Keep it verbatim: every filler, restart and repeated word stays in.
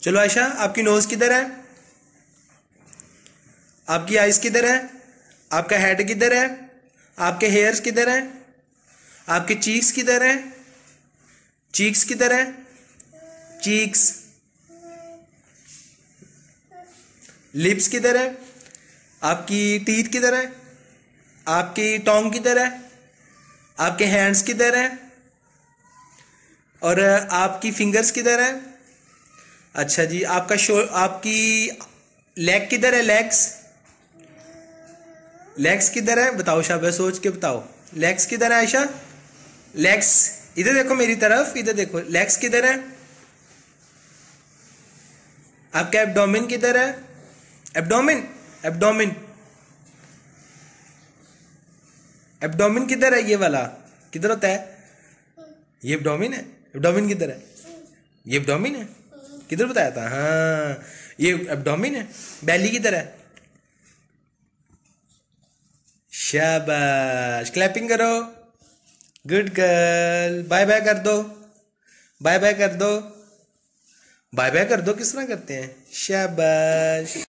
चलो आयशा, आपकी नोज किधर है? आपकी आइज किधर है? आपका हेड किधर है? आपके हेयर्स किधर है? आपके चीक्स किधर है? चीक्स किधर है? चीक्स। लिप्स किधर है? आपकी टीथ किधर है? आपकी टोंग किधर है? आपके हैंड्स किधर है? और आपकी फिंगर्स किधर है? अच्छा जी, आपका शो आपकी लेग किधर है? लेग्स लेग्स किधर है? बताओ शाबाश, सोच के बताओ। लेग्स किधर है आयशा? लेग्स इधर देखो, मेरी तरफ इधर देखो। लेग्स किधर है? आपका एब्डोमेन किधर है? एब्डोमेन एब्डोमेन एब्डोमेन किधर है? ये वाला किधर होता है? ये एब्डोमेन है। एब्डोमेन किधर है? ये एब्डोमेन है। किधर बताया था? हाँ, ये एब्डोमेन है। बेली किधर है? शाबाश, क्लैपिंग करो। Good girl. बाय बाय कर दो। बाय बाय कर दो। बाय बाय कर दो। किस तरह करते हैं? शाबाश।